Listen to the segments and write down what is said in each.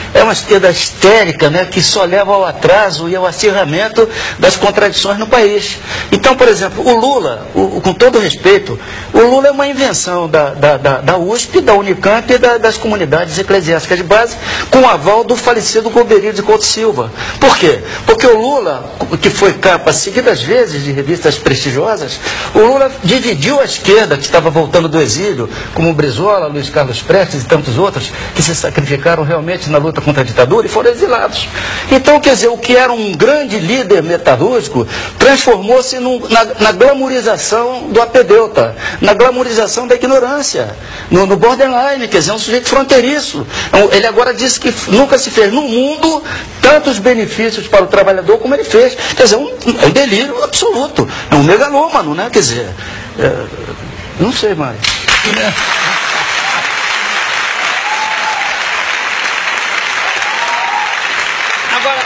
é uma esquerda histérica, né, que só leva ao atraso e ao acirramento das contradições no país. Então, por exemplo, o Lula, com todo respeito, o Lula é uma invenção da USP, da Unicamp e das comunidades eclesiásticas de base, com o aval do falecido Golbery de Couto Silva. Por quê? Porque o Lula, que foi capa seguidas vezes de revistas prestigiosas, o Lula dividiu a esquerda, que estava voltando do exílio, como Brizola, Luiz Carlos Prestes e tantos outros, que se sacrificaram realmente na luta contra a ditadura e foram exilados. Então, quer dizer, o que era um grande líder metalúrgico transformou-se na glamorização do apedeuta, na glamorização da ignorância, no borderline, quer dizer, um sujeito fronteiriço. Ele agora disse que nunca se fez no mundo tantos benefícios para o trabalhador como ele fez. Quer dizer, é um delírio absoluto, é um megalômano, né? Quer dizer, não sei mais. Agora,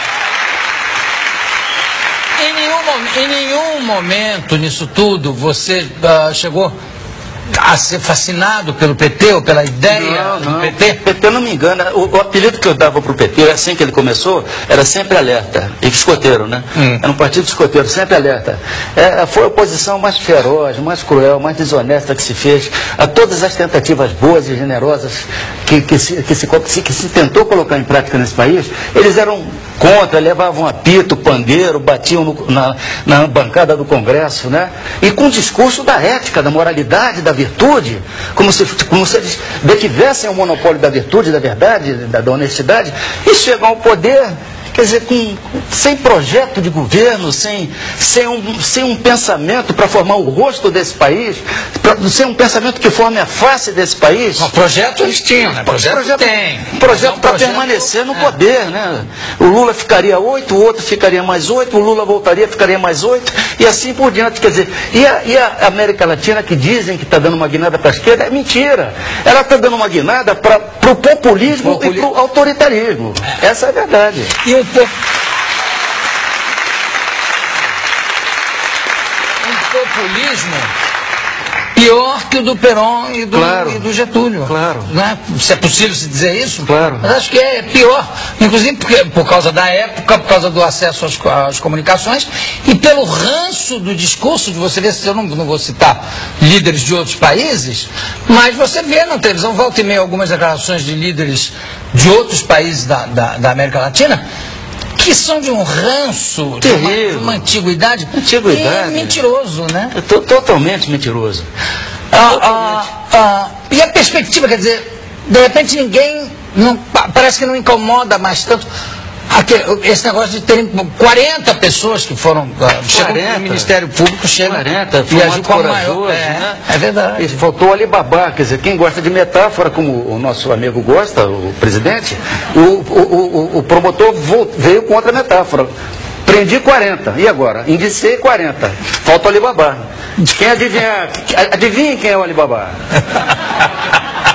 em nenhum momento nisso tudo você chegou a ser fascinado pelo PT ou pela ideia do PT? O PT não me engana. O apelido que eu dava para o PT, assim que ele começou, era sempre alerta. E escoteiro, né? Era um partido de escoteiro, sempre alerta. Foi a oposição mais feroz, mais cruel, mais desonesta que se fez a todas as tentativas boas e generosas que se tentou colocar em prática nesse país. Eles eram contra, levavam apito, pandeiro, batiam na bancada do Congresso, né? E com o discurso da ética, da moralidade, da virtude, como se eles detivessem o monopólio da virtude, da verdade, da honestidade, e chegam ao poder, quer dizer, sem projeto de governo, sem um pensamento para formar o rosto desse país, sem um pensamento que forme a face desse país. O projeto eles tinham, né? Projeto tem. Projeto para permanecer no poder, né? O Lula ficaria 8, o outro ficaria mais 8, o Lula voltaria, ficaria mais 8, e assim por diante. Quer dizer, e a América Latina, que dizem que está dando uma guinada para a esquerda, é mentira. Ela está dando uma guinada para o populismo e para o autoritarismo. Essa é a verdade. E um populismo pior que o do Perón e do Getúlio. Claro. Né? Se é possível se dizer isso? Claro. Mas acho que é pior. Inclusive por causa da época, por causa do acesso às comunicações e pelo ranço do discurso de você ver, eu não vou citar líderes de outros países, mas você vê na televisão, volta e meia, algumas declarações de líderes de outros países da América Latina, que são de um ranço, de uma antiguidade. É mentiroso, né? Totalmente mentiroso. E a perspectiva, quer dizer, de repente ninguém, parece que não incomoda mais tanto esse negócio de terem 40 pessoas que foram, chegam no Ministério Público, chegam 40, e agem como maior. Né? É verdade. E faltou o Alibaba, quer dizer, quem gosta de metáfora, como o nosso amigo gosta, o presidente, o promotor veio com outra metáfora. Prendi 40, e agora? Indicei 40, falta o Alibaba. Quem adivinha quem é o Alibaba?